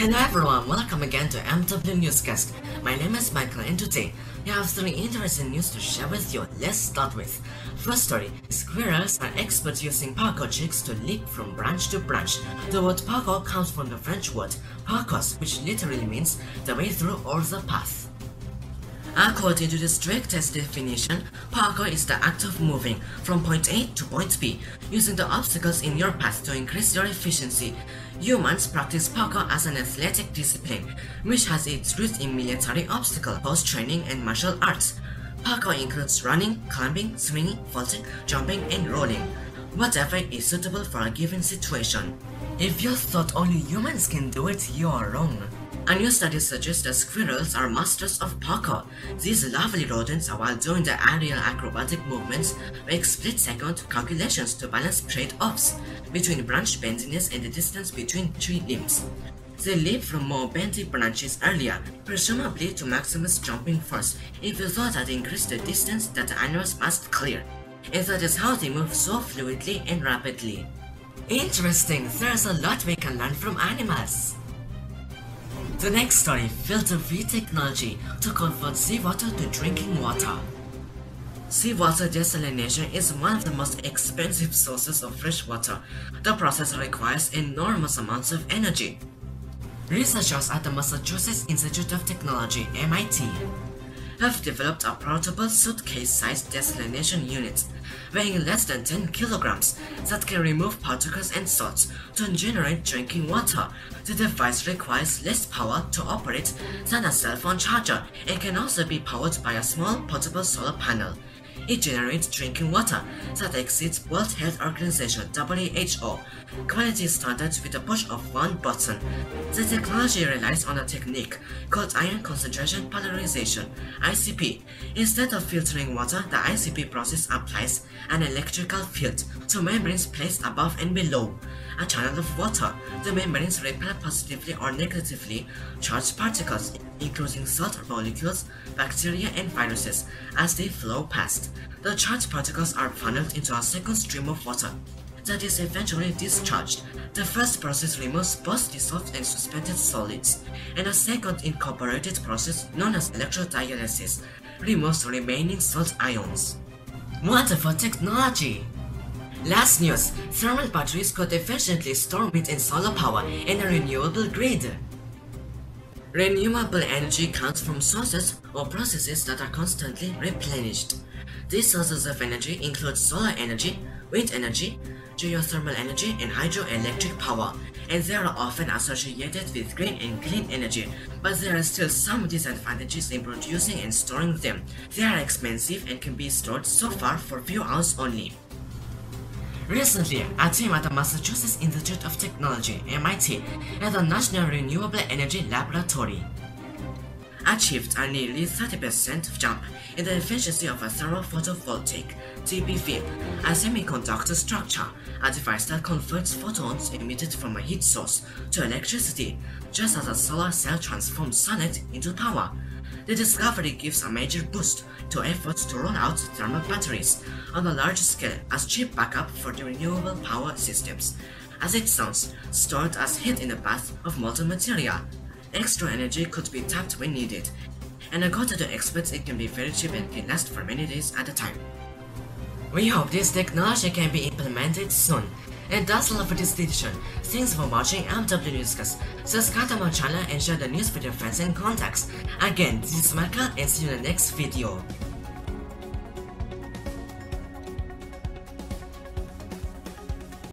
Hello everyone, welcome again to MW Newscast. My name is Michael and today we have 3 interesting news to share with you. Let's start with first story. Squirrels are experts using parkour tricks to leap from branch to branch. The word parkour comes from the French word parcours, which literally means the way through or the path. According to the strictest definition, parkour is the act of moving from point A to point B, using the obstacles in your path to increase your efficiency. Humans practice parkour as an athletic discipline, which has its roots in military obstacle course training and martial arts. Parkour includes running, climbing, swinging, vaulting, jumping, and rolling. Whatever is suitable for a given situation. If you thought only humans can do it, you are wrong. A new study suggests that squirrels are masters of parkour. These lovely rodents, while doing the aerial acrobatic movements, make split-second calculations to balance trade-offs between branch bendiness and the distance between tree limbs. They leap from more bendy branches earlier, presumably to maximize jumping force, if you thought that increased the distance that the animals must clear. And that is how they move so fluidly and rapidly. Interesting, there's a lot we can learn from animals. The next story, filter-free technology to convert seawater to drinking water. Seawater desalination is one of the most expensive sources of fresh water. The process requires enormous amounts of energy. Researchers at the Massachusetts Institute of Technology, MIT, have developed a portable suitcase-sized desalination unit weighing less than 10 kilograms that can remove particles and salts to generate drinking water. The device requires less power to operate than a cell phone charger and can also be powered by a small portable solar panel. It generates drinking water that exceeds World Health Organization (WHO) quality standards with the push of one button. The technology relies on a technique called ion concentration polarization (ICP). Instead of filtering water, the ICP process applies an electrical field to membranes placed above and below a channel of water. The membranes repel positively or negatively charged particles, including salt molecules, bacteria, and viruses, as they flow past. The charged particles are funneled into a second stream of water that is eventually discharged. The first process removes both dissolved and suspended solids, and a second incorporated process known as electrodialysis removes the remaining salt ions. Wonderful technology! Last news, thermal batteries could efficiently store wind and solar power in a renewable grid. Renewable energy comes from sources or processes that are constantly replenished. These sources of energy include solar energy, wind energy, geothermal energy, and hydroelectric power, and they are often associated with green and clean energy, but there are still some disadvantages in producing and storing them. They are expensive and can be stored so far for few hours only. Recently, a team at the Massachusetts Institute of Technology, MIT, and the National Renewable Energy Laboratory achieved a nearly 30% jump in the efficiency of a thermophotovoltaic (TPV), a semiconductor structure, a device that converts photons emitted from a heat source to electricity, just as a solar cell transforms sunlight into power. The discovery gives a major boost to efforts to roll out thermal batteries on a large scale as cheap backup for the renewable power systems. As it sounds, stored as heat in the bath of molten material, extra energy could be tapped when needed, and according to experts, it can be very cheap and can last for many days at a time. We hope this technology can be implemented soon. And that's all for this edition. Thanks for watching MW Newscast. Subscribe to my channel and share the news with your friends and contacts. Again, this is Michael and see you in the next video.